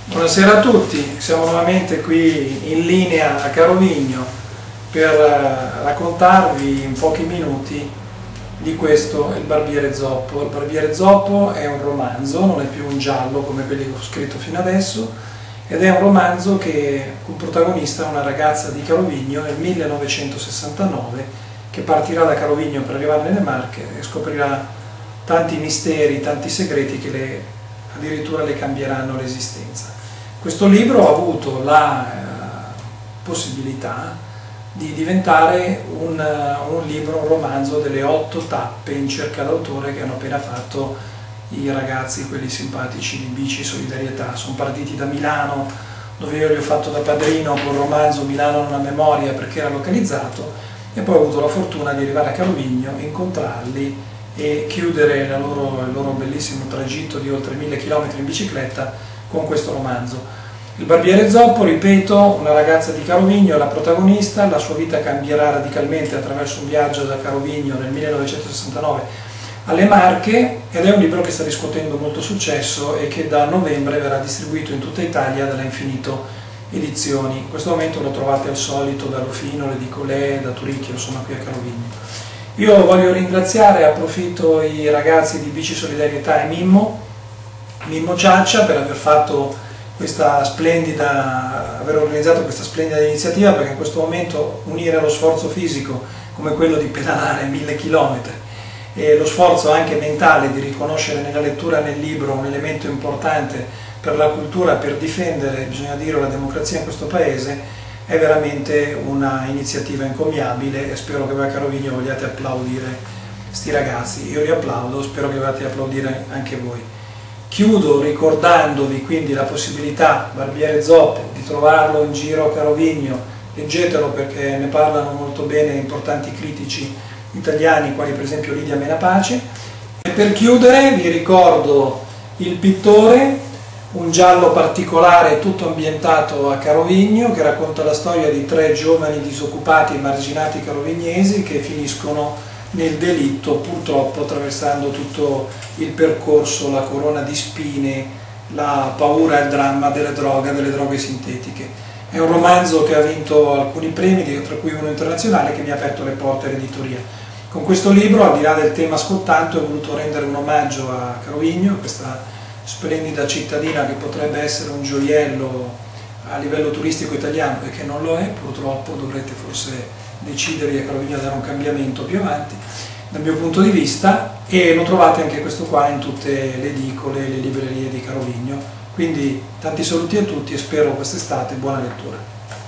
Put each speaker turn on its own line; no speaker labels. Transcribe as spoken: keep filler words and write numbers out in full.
Buonasera a tutti, siamo nuovamente qui in linea a Carovigno per raccontarvi in pochi minuti di questo Il Barbiere Zoppo. Il Barbiere Zoppo è un romanzo, non è più un giallo come quelli che ho scritto fino adesso, ed è un romanzo che con protagonista una ragazza di Carovigno nel millenovecentosessantanove che partirà da Carovigno per arrivare nelle Marche e scoprirà tanti misteri, tanti segreti che le, addirittura le cambieranno l'esistenza. Questo libro ha avuto la eh, possibilità di diventare un, uh, un libro, un romanzo delle otto tappe in cerca d'autore che hanno appena fatto i ragazzi, quelli simpatici di Bici Solidarietà. Sono partiti da Milano, dove io li ho fatto da padrino col romanzo Milano non ha memoria perché era localizzato, e poi ho avuto la fortuna di arrivare a Carovigno, incontrarli e chiudere la loro, il loro bellissimo tragitto di oltre mille chilometri in bicicletta con questo romanzo. Il Barbiere Zoppo, ripeto, una ragazza di Carovigno è la protagonista, la sua vita cambierà radicalmente attraverso un viaggio da Carovigno nel millenovecentosessantanove alle Marche, ed è un libro che sta riscuotendo molto successo e che da novembre verrà distribuito in tutta Italia dalla Infinito Edizioni. In questo momento lo trovate al solito da Rufino, L'Edicolè, da Turicchio, insomma qui a Carovigno. Io voglio ringraziare, approfitto, i ragazzi di Bici Solidarietà e Mimmo, Mimmo Ciaccia, per aver fatto questa splendida, aver organizzato questa splendida iniziativa, perché in questo momento unire lo sforzo fisico come quello di pedalare mille chilometri e lo sforzo anche mentale di riconoscere nella lettura, nel libro, un elemento importante per la cultura, per difendere, bisogna dire, la democrazia in questo paese, è veramente una iniziativa encomiabile, e spero che voi a Carovigno vogliate applaudire sti ragazzi. Io li applaudo, spero che vogliate applaudire anche voi. Chiudo ricordandovi quindi la possibilità, Barbiere Zoppo, di trovarlo in giro a Carovigno. Leggetelo perché ne parlano molto bene importanti critici italiani, quali per esempio Lidia Menapace. E per chiudere vi ricordo Il Pittore, un giallo particolare tutto ambientato a Carovigno, che racconta la storia di tre giovani disoccupati e marginati carovignesi che finiscono nel delitto, purtroppo attraversando tutto il percorso, la corona di spine, la paura e il dramma delle droghe, delle droghe sintetiche. È un romanzo che ha vinto alcuni premi, tra cui uno internazionale, che mi ha aperto le porte all'editoria. Con questo libro, al di là del tema scottanto, ho voluto rendere un omaggio a Carovigno, questa splendida cittadina che potrebbe essere un gioiello a livello turistico italiano e che non lo è, purtroppo. Dovrete forse decidere a Carovigno a dare un cambiamento più avanti dal mio punto di vista, e lo trovate anche questo qua in tutte le edicole e le librerie di Carovigno. Quindi tanti saluti a tutti e spero quest'estate buona lettura.